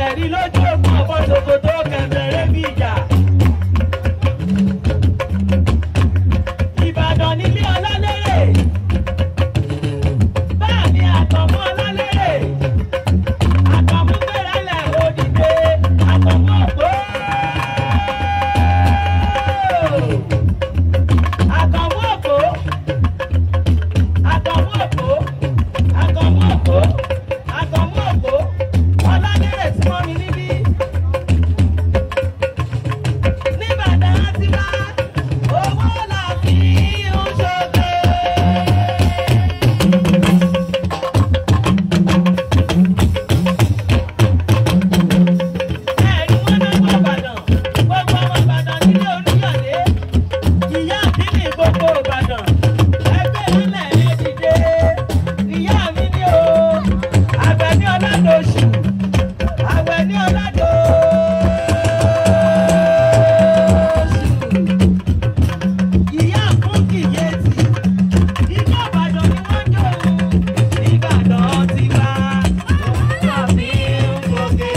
ẹ̀rí lójú òkú ọ̀pọ̀ ṣòkòtò kẹ̀mbẹ̀rẹ̀ bí ìjà. Ìbàdàn nílé Ọlálérè. Bẹ́ẹ̀ ni Àkànmú Ọlálérè. Àkànmú gbéralẹ̀ òdìdé. Àkànmú ògbó. Àkànmú ògbó. Àkànmú ògbó. Àkànmú ògbó. Àkànmú ògbó. Ọlálérè tí wọ́n mi níbí. Níbàdàn á ti wá. Owó là fi ń ṣoge. Ẹ̀rí wọn náà wọ Ìbàdàn. Gbogbo ọmọ Ìbàdàn nílé Olúyọ̀lé. Ìyá àdínní gbogbo Ìbàdàn. Ẹgbẹ́ nílẹ̀ ẹ dìde. Ìyá mi ní o. Àgbẹ̀ní Ọládòṣù. Àgbẹ̀ní Ọládòṣù. Ìyá Fúnkì Yétì. Ìjọ Ìbàdàn ni wọ́n jó òun. Ìbàdàn ti wá. Òun náà fi ń gòkè.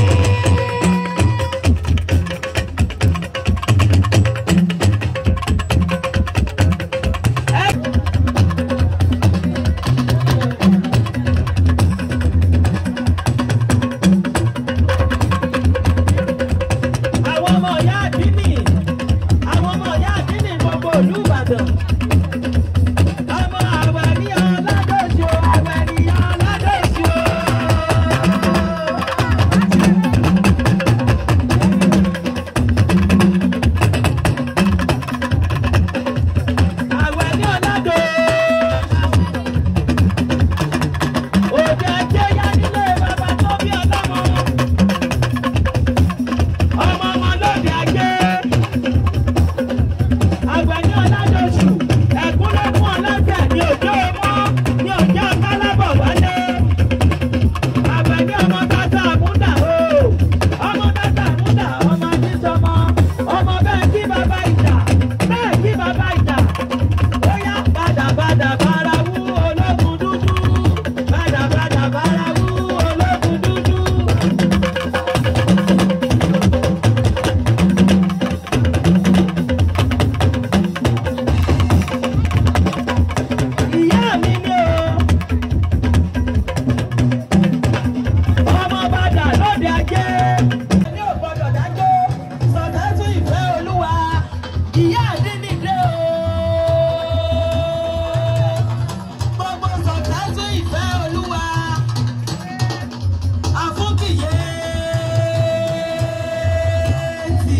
Àwọn ọmọ ìyá àdínní. Àwọn ọmọ ìyá àdínní gbogbo ìlú Ìbàdàn. Ọmọ Àgbẹ̀ní Ọládòṣù. Àgbẹ̀ní Ọládòṣù. Àgbẹ̀ní Ọládòṣù. Òde ajé yá nílé bàbá tó bí ọlọ́mọ. Ọmọ wọn lóde ajé. Àgbẹ̀ní Ọládòṣù. Ẹ̀kúnlẹ́kún ọlọ́sẹ̀ ní òjò ọmọ ní òjò kálábọ̀ wálé. Àgbẹ̀ní ọmọ tata àmúdà o. Ọmọ tata àmúdà ọmọ adísọmọ. Ọmọ bẹ́ẹ̀ kí bàbá ìjà. Bẹ́ẹ̀ kí bàbá ìjà. Ó yá padà bárawú ológun dúdú. Padà bárawú ológun dúdú. Ìyá mi ni o. Ọmọ bàdà lóde ajé. Ní ò gbọdọ̀ dájọ́. Sọ̀tẹ́tù ìfẹ́ Olúwa. Ìyá àdínní dé o. Gbogbo sọ̀tẹ́tù ìfẹ́ Olúwa. Àfúnkì Yétì.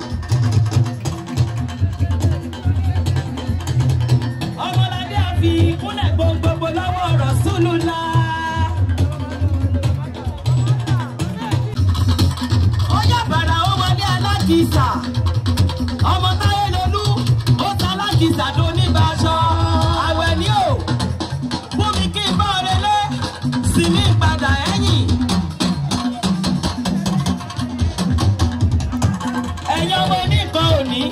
Ọmọládé àfi ìkúnlẹ̀ gbogbogbò lọ́wọ́ Rasulullah. Ó yá bàrà ó wọlé alákìísà. Ọmọ Táyé Lolú ó ta alákìísà tó níbaṣọ. Àwẹ̀ní o. Fún mi kí n bá relé. Sì ní padà ẹ̀yìn. Ẹ̀yin ọmọ oníkan òní.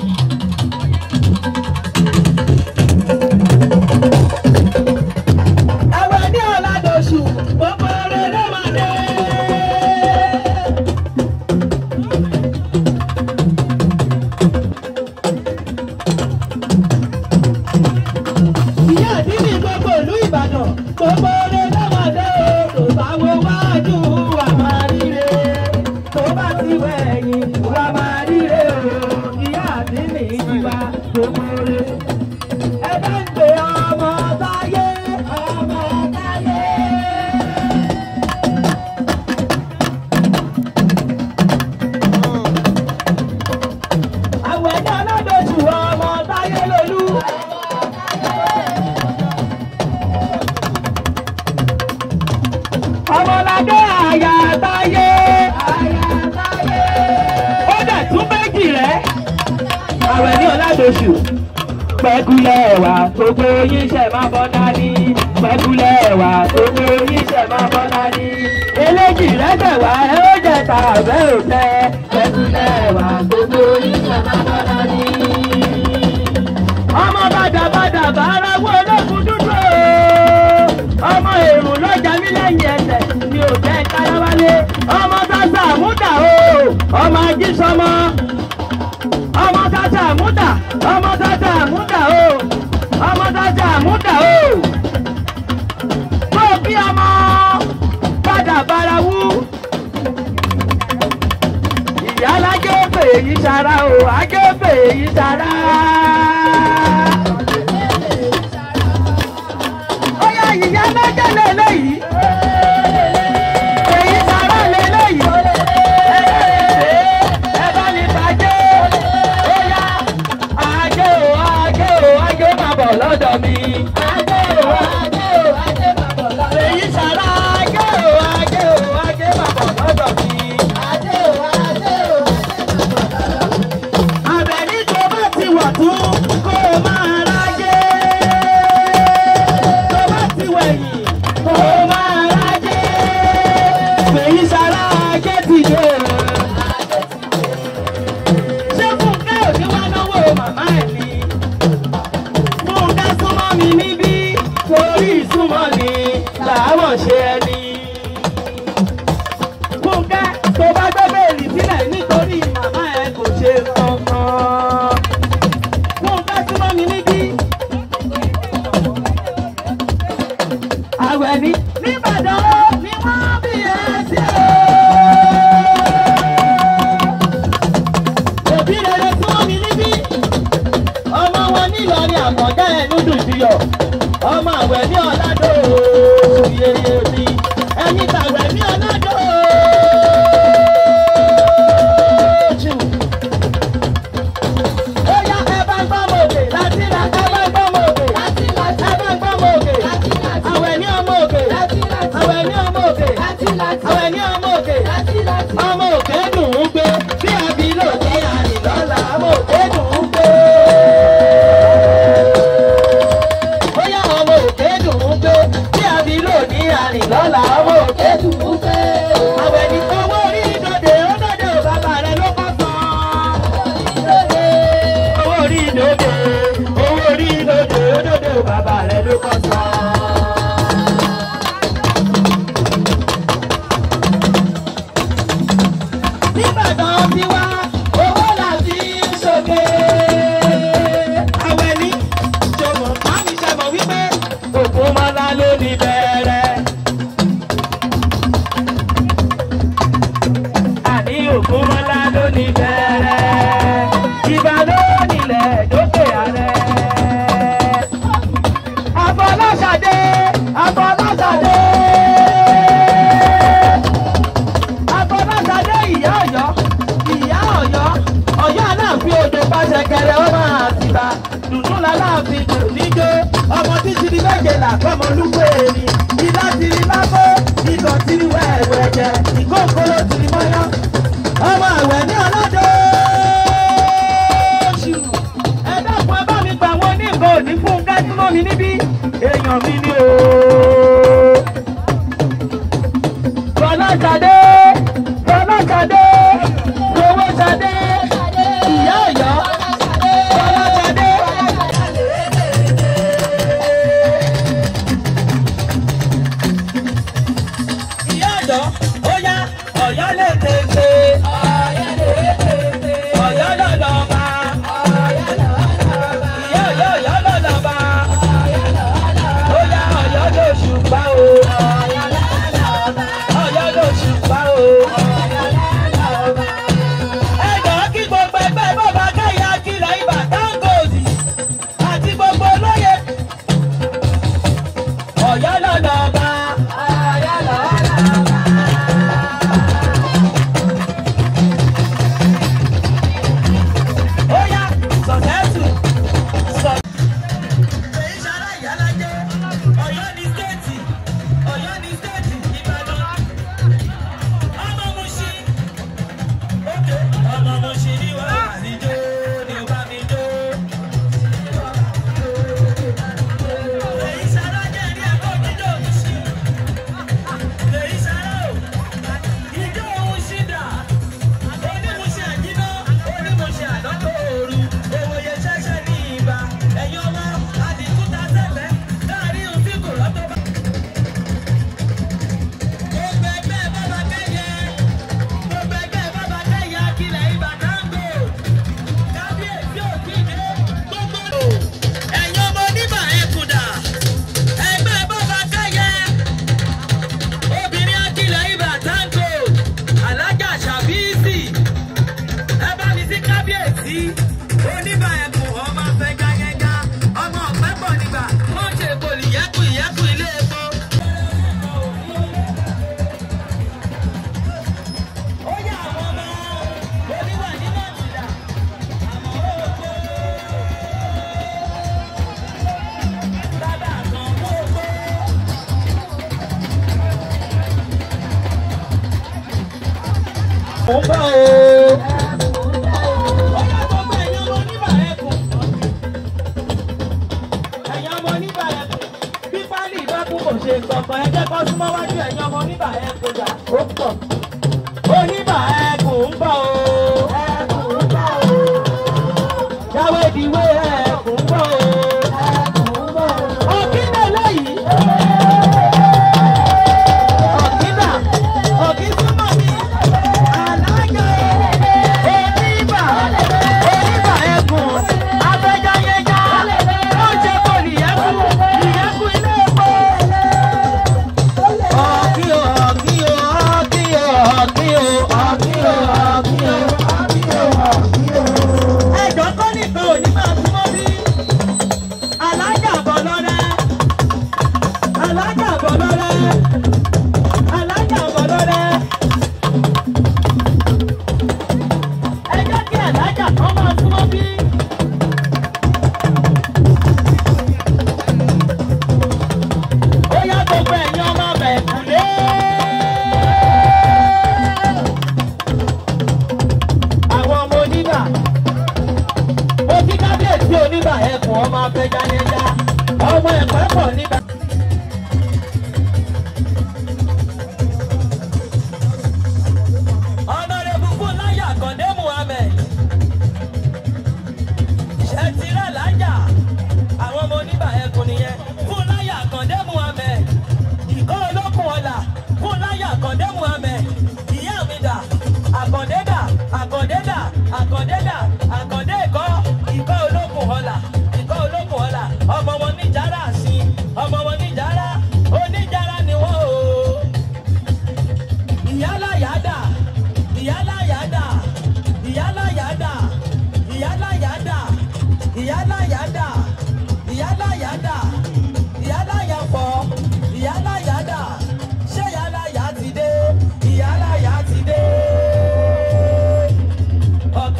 Àgbẹ̀ní Ọládòṣù. Gbogbo eré ló máa dé. Ìyá àdínní gbogbo ìlú Ìbàdàn. Gbogbo eré ló máa dé o. Tó bá wo wájú wà máa ríre. Tó bá ti wẹ̀yìn wà máa ríre o. Ìyá àdínní ti wá gbogbo eré. Ẹ bá ń pè ọmọ Táyé. Ọmọ Táyé. Àgbẹ̀ní Ọládòṣù ọmọ Táyé Lolú. Ọmọládé àyà Táyé. Ó dẹ̀ tún méjì rẹ̀. Àgbẹ̀ní Ọládòṣù. Pẹ́kúlẹ̀ ẹ̀wà gbogbo yín ṣẹ̀ máa bọ́ dání. Pẹ́kúlẹ̀ ẹ̀wà gbogbo yín ṣẹ̀ máa bọ́ dání. Eléjì rẹ́sẹ̀ wá ẹ ó jẹ̀ta àbẹ́ òfẹ́. Pẹ́kúlẹ̀ ẹ̀wà gbogbo yín ṣẹ̀ máa bọ́ dání. Ọmọ bàdàbàdà bàárà wọ ológun dúdú o. Ọmọ èrò lọ́jà mi lẹ́yìn ẹsẹ̀ mi ò fẹ́ káráwálé. Ọmọ tata àmúdà sọmọ ọmọ tata àmúdà ọmọ tata àmúdà o ọmọ tata àmúdà o tó bí ọmọ padà barawú ìyá alájẹ òfè èyí sara o ajẹ òfè èyí sara. ó yá ìyá alájẹ lélẹyìí. Lọ́dọ̀ mi. Ajé o, ajé o, ajé máa bọ̀ lọ́dọ̀ mi. Èyí sara ajé o, ajé o, ajé máa bọ̀ lọ́dọ̀ mi. Ajé o, ajé o, ajé máa bọ̀ lọ́dọ̀ mi. Àbẹ̀ní tó bá ti wọ̀ tún kó o máa rájé. Tó bá ti wẹ̀yìn kó o máa rájé. Èyí sara ajé ti dé. Ṣé Fúnkẹ́ ò ní wá náwó màmá ẹ̀ ni? Mi níbí torí ìsúnmọ́ ni làwọn ṣe ẹni. Fúnkẹ́ tó bá gbé bẹ́ẹ̀lì sílẹ̀ nítorí màmá ẹ kò ṣe kankan. Fúnkẹ́ súnmọ́ mi níbí. Àwẹ̀ ní Ìbàdàn ni wọ́n bí ẹ sí o. Òbí rere súnmọ́ mi níbí. Ọmọ wọn nílọrin àmọ̀dá ẹnu dùn jùyọ̀. Ọmọ àwẹ̀ ní ọ̀làdó yeye mi. Ẹni tàwẹ̀ ní ọ̀làdó jù. Ó yá ẹ bá ń gbọ́ mòkè láti là ẹ bá ń gbọ́ mòkè láti là ẹ bá ń gbọ́ mòkè láti là àwẹ̀ ní ọmọ òkè láti là àwẹ̀ ní ọmọ òkè láti là àwẹ̀ ní ọmọ òkè láti là ọmọ òkè dùn ún gbé bí àbílò ní àrìlọ́lá ọmọ òkè dùn ún gbé. Lọ́la owó òkè dùn ún pé. Àwẹ̀ ní owó orí ìdòdè ó dòdè ò bàbá rẹ̀ ló kọ́ san. Owó orí ìdòdè owó orí ìdòdè ó dòdè ò bàbá rẹ̀ ló kọ́ san. Nígbàdàn ti wá owó làbí sókè. Àwẹ̀ ní ṣòwò máàmì ṣẹ̀mọ̀ wípé òkú mọ́lá ló ní bẹ̀rẹ̀. Ògúnmọ́lá ló ní bẹ̀rẹ̀, ìbà ló nílẹ̀ dókè ààrẹ. Afọláṣadé, Afọláṣadé, Afọláṣadé ìyá Ọ̀yọ́, ìyá Ọ̀yọ́, Ọ̀yọ́ Aláàfin odò pàṣẹkẹrẹ ọmọ Àtìbà, dùdú l'Aláàfin kò níjó, ọmọ títí ní méjèlá kọ́mọ olúgbó èmi, ìlà tìrì lábó, ìtọ̀ tìrì wẹ̀ẹ̀wẹ̀ jẹ, ìkókòrò tìrì mọ́yán. Ọmọ àwẹ̀ ní ọlọ́dọ̀ oṣù. Ẹ dákun ẹ bá mi gbà wọn ní nǹkan òní fún Kẹ́símọ́ mi níbí. Èèyàn mi ni o. Fọláṣadé, Fọláṣadé, Fowóṣadé, ìyá Ọ̀yọ́, Fọláṣadé. Ìyá Ọ̀yọ́, ó yá Ọ̀yọ́ lè tètè. Ọ̀yọ́ lọ́lọ́ba. ń bọ̀ o. Ó yá gbogbo ẹ̀yin ọmọ oníbà ẹkùn. Ẹ̀yin ọmọ oníbà ẹkùn. Bí pálí ìbẹ́kùn kò ṣe kankan, ẹ jẹ́ kó súnmọ́ wájú ẹ̀yin ọmọ oníbà ẹkùn jà. Ó pọ̀. Oníbà ẹkùn ń bọ̀ o. Ẹkùn ń bọ̀ o. Jáwé ìdíwé ẹkùn ń bọ̀ o. Ẹkùn ń bọ̀ o. Ọ̀kíndà lẹ́yìn. Ọ̀kíndà. Ọ̀kín súnmọ́ mi. Àlájọ. Oníbà. Oníbà ẹkùn. Abẹ́jáyéjá. Ó ṣe kò níyẹ́kù. Níyẹ́kù ilé epo. Ọ̀kí o, ọ̀kí o, ọ̀kí o, ọ̀kí o, ọ̀kí o, ọ̀kí o, ọ̀kí o, ọ̀kí o. Ẹ̀jọ̀ kọ́ nìkan ò ní máa súnmọ́ bí. Alájà bọ̀ lọ́rẹ́. Alájà bọ̀ lọ́rẹ́.